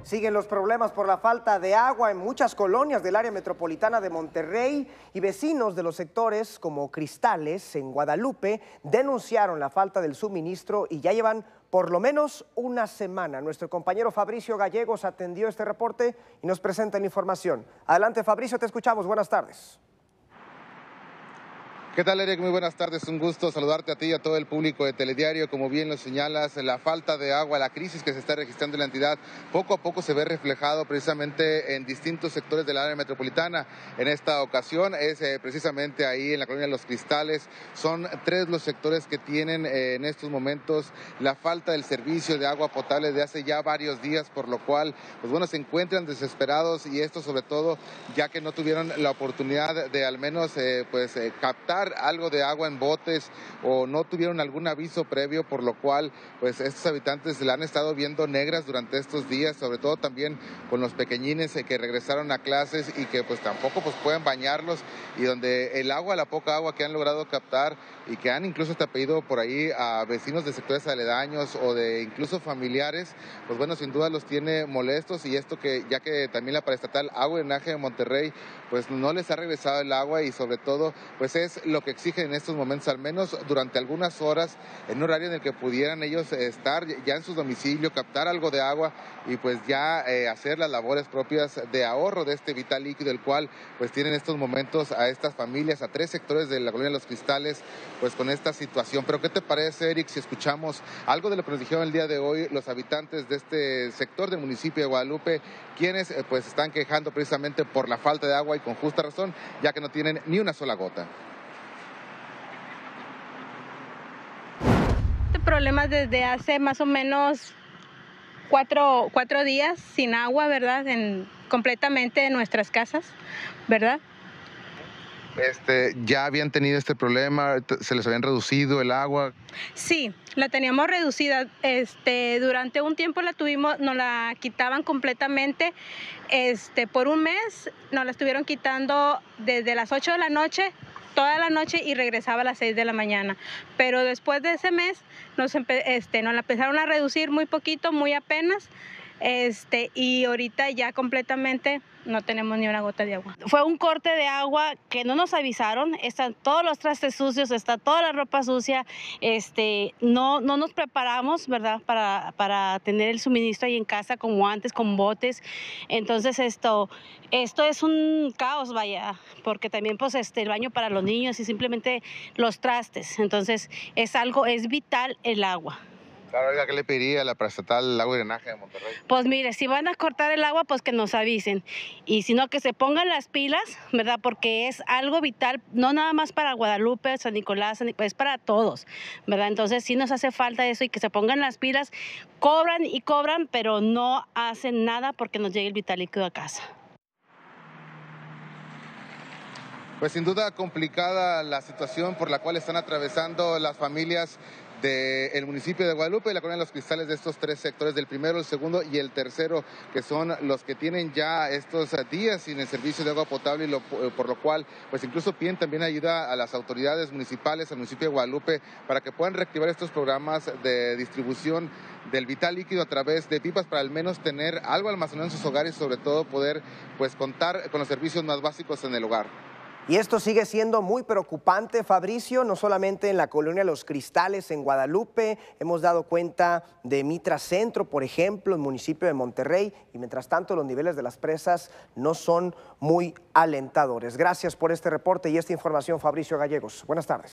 Siguen los problemas por la falta de agua en muchas colonias del área metropolitana de Monterrey y vecinos de los sectores como Cristales en Guadalupe denunciaron la falta del suministro y ya llevan por lo menos una semana. Nuestro compañero Fabricio Gallegos atendió este reporte y nos presenta la información. Adelante, Fabricio, te escuchamos. Buenas tardes. ¿Qué tal, Eric? Muy buenas tardes, un gusto saludarte a ti y a todo el público de Telediario. Como bien lo señalas, la falta de agua, la crisis que se está registrando en la entidad, poco a poco se ve reflejado precisamente en distintos sectores del área metropolitana. En esta ocasión es precisamente ahí en la colonia de Los Cristales. Son 3 los sectores que tienen en estos momentos la falta del servicio de agua potable de hace ya varios días, por lo cual, pues bueno, se encuentran desesperados, y esto sobre todo ya que no tuvieron la oportunidad de al menos captar algo de agua en botes o no tuvieron algún aviso previo, por lo cual pues estos habitantes la han estado viendo negras durante estos días, sobre todo también con los pequeñines que regresaron a clases y que pues tampoco pues pueden bañarlos, y donde el agua, la poca agua que han logrado captar y que han incluso hasta pedido por ahí a vecinos de sectores aledaños o de incluso familiares, pues bueno, sin duda los tiene molestos, y esto que ya que también la paraestatal Agua y Drenaje de Monterrey pues no les ha regresado el agua, y sobre todo pues es lo que exigen en estos momentos, al menos durante algunas horas, en un horario en el que pudieran ellos estar ya en su domicilio, captar algo de agua y pues ya hacer las labores propias de ahorro de este vital líquido, el cual pues tienen en estos momentos a estas familias, a 3 sectores de la colonia de Los Cristales, pues con esta situación. Pero ¿qué te parece, Eric, si escuchamos algo de lo que nos dijeron el día de hoy los habitantes de este sector del municipio de Guadalupe, quienes pues están quejando precisamente por la falta de agua, y con justa razón, ya que no tienen ni una sola gota? Problemas desde hace más o menos cuatro días sin agua, ¿verdad? Completamente en nuestras casas, ¿verdad? ¿Ya habían tenido este problema? ¿Se les habían reducido el agua? Sí, la teníamos reducida. Durante un tiempo nos la quitaban completamente. Por un mes nos la estuvieron quitando desde las 8 de la noche, toda la noche, y regresaba a las 6 de la mañana. Pero después de ese mes nos la empezaron a reducir muy poquito, muy apenas. Y ahorita ya completamente no tenemos ni una gota de agua. Fue un corte de agua que no nos avisaron. Están todos los trastes sucios, está toda la ropa sucia. No nos preparamos, ¿verdad? Para tener el suministro ahí en casa como antes, con botes. Entonces esto es un caos, vaya, porque también pues el baño para los niños y simplemente los trastes. Entonces es vital el agua. Claro, oiga, ¿qué le pediría a la paraestatal Agua y Drenaje de Monterrey? Pues mire, si van a cortar el agua, pues que nos avisen. Y si no, que se pongan las pilas, ¿verdad? Porque es algo vital, no nada más para Guadalupe, San Nicolás, es para todos, ¿verdad? Entonces sí nos hace falta eso, y que se pongan las pilas. Cobran y cobran, pero no hacen nada porque nos llegue el vital líquido a casa. Pues sin duda complicada la situación por la cual están atravesando las familias del municipio de Guadalupe y la colonia de Los Cristales, de estos 3 sectores, del primero, el segundo y el tercero, que son los que tienen ya estos días sin el servicio de agua potable, y por lo cual pues incluso piden también ayuda a las autoridades municipales, al municipio de Guadalupe, para que puedan reactivar estos programas de distribución del vital líquido a través de pipas, para al menos tener algo almacenado en sus hogares, y sobre todo poder pues contar con los servicios más básicos en el hogar. Y esto sigue siendo muy preocupante, Fabricio, no solamente en la colonia Los Cristales en Guadalupe. Hemos dado cuenta de Mitra Centro, por ejemplo, en el municipio de Monterrey, y mientras tanto los niveles de las presas no son muy alentadores. Gracias por este reporte y esta información, Fabricio Gallegos. Buenas tardes.